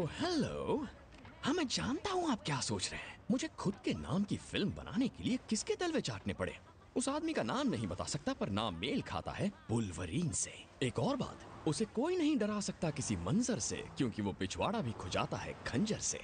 Hello. हाँ, मैं जानता हूँ आप क्या सोच रहे हैं। मुझे खुद के नाम की फिल्म बनाने के लिए किसके तलवे चाटने पड़े। उस आदमी का नाम नहीं बता सकता, पर नाम मेल खाता है वुल्वरीन से। एक और बात, उसे कोई नहीं डरा सकता किसी मंजर से, क्योंकि वो पिछवाड़ा भी खुजाता है खंजर से।